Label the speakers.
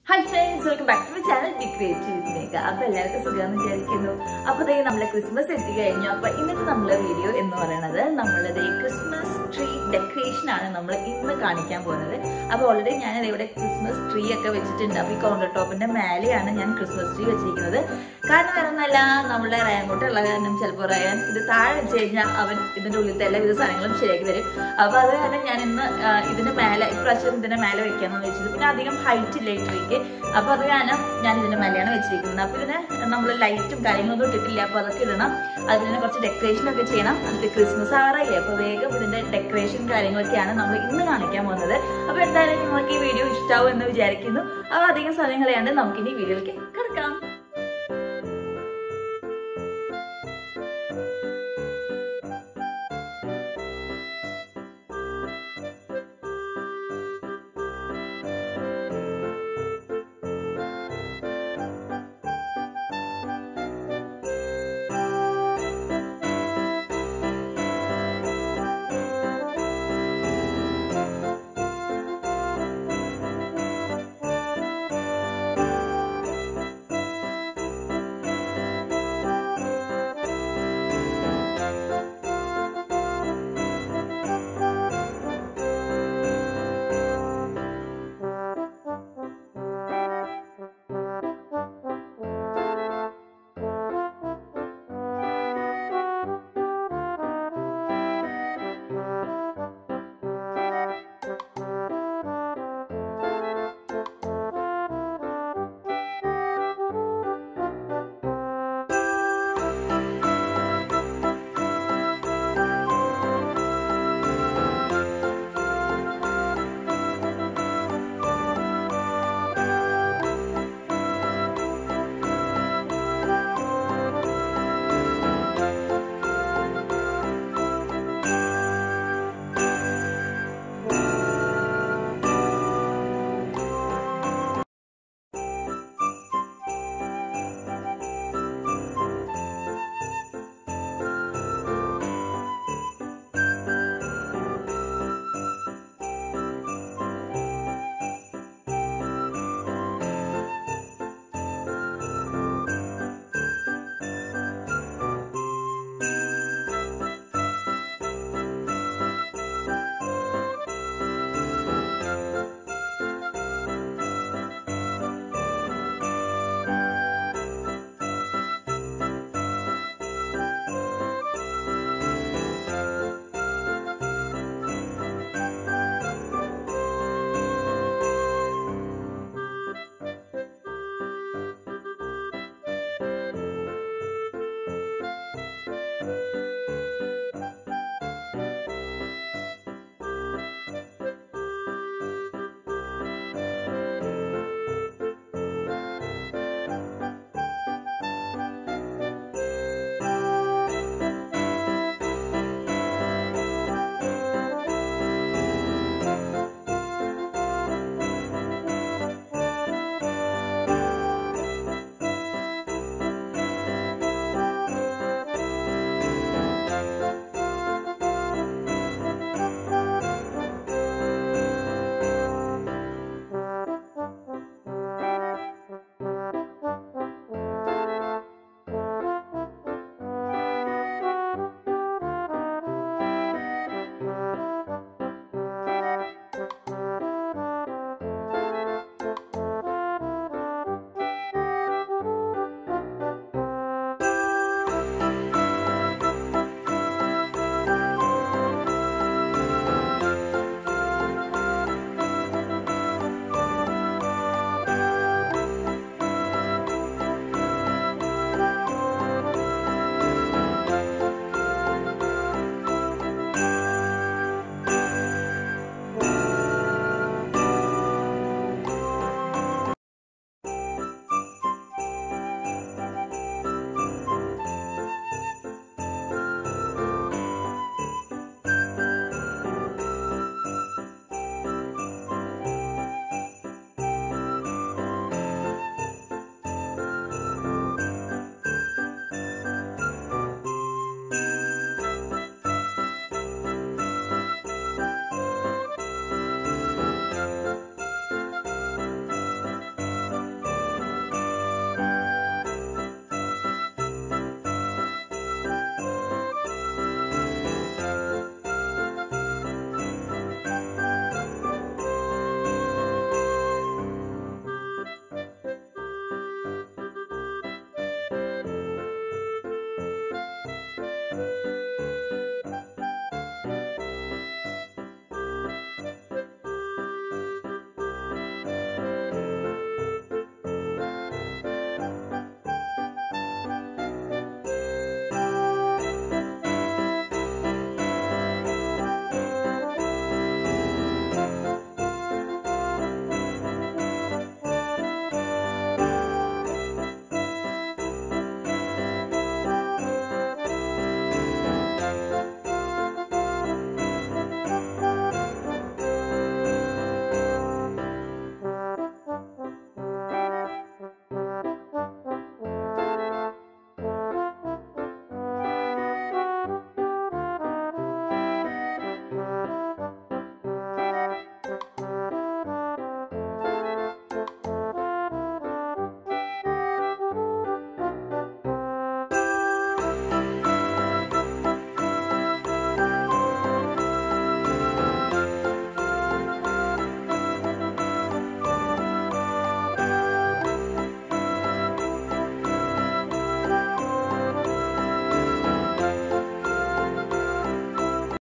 Speaker 1: Hi friends, welcome back to my channel Decorate with Megha. അപ്പോൾ എല്ലാവർക്കും സുഖമാണെന്ന് വിചാരിക്കുന്നു. അപ്പോൾ ദേ നമ്മളെ ക്രിസ്മസ് എത്തി കഴിഞ്ഞു. അപ്പോൾ ഇന്നത്തെ നമ്മളെ വീഡിയോ എന്ന് പറയുന്നത് നമ്മളുടെ ക്രിസ്മസ് ട്രീ ഡെക്കറേഷൻ ആണ് നമ്മൾ ഇന്ന് കാണിക്കാൻ പോകുന്നത്. അപ്പോൾ ഓൾറെഡി ഞാൻ ഇവിടെ ക്രിസ്മസ് ട്രീ ഒക്കെ വെച്ചിട്ടുണ്ട്. അപ്പോൾ ഈ കൗണ്ടർ ടോപ്പിന്റെ മേലെയാണ് ഞാൻ ക്രിസ്മസ് ട്രീ വെച്ചിരിക്കുന്നത്. കാരണം വേറെ ഒന്നല്ല, നമ്മളുടെ റയാൻ കൂട്ടുള്ള കാരണം ചിലപ്പോൾ റയാൻ ഇത് താഴെ വെച്ച് കഴിഞ്ഞാൽ അവൻ ഇതിന്റെ ഉള്ളിലത്തെ എല്ലാവിധ സാധനങ്ങളും ശരിയാക്കി തരും. അപ്പോൾ അത് കാരണം ഞാൻ ഇന്ന് ഇതിന്റെ മേലെ ഇപ്രാവശ്യം ഇതിന്റെ മേലെ വെക്കാമെന്ന് വെച്ചത്. പിന്നെ അധികം ഹൈറ്റ് ഇല്ല ഈ ട്രീക്ക്. അപ്പൊ അത് കാരണം ഞാൻ ഇതിന്റെ മേലെയാണ് വെച്ചിരിക്കുന്നത്. അപ്പൊ ഇതിന് നമ്മൾ ലൈറ്റും കാര്യങ്ങളൊന്നും ഇട്ടിട്ടില്ല. അപ്പൊ അതൊക്കെ ഇടണം. അതിന് കുറച്ച് ഡെക്കറേഷൻ ഒക്കെ ചെയ്യണം. അതിൽ ക്രിസ്മസ് ആറായി. അപ്പൊ വേഗം ഇതിന്റെ ഡെക്കറേഷൻ കാര്യങ്ങളൊക്കെയാണ് നമ്മൾ ഇന്ന് കാണിക്കാൻ പോകുന്നത്. അപ്പൊ എന്തായാലും നിങ്ങൾക്ക് ഈ വീഡിയോ ഇഷ്ടാവും എന്ന് വിചാരിക്കുന്നു. അപ്പൊ അധികം സമയം കളയാണ്ട് നമുക്കിനി വീഡിയോയിലേക്ക് കിടക്കാം.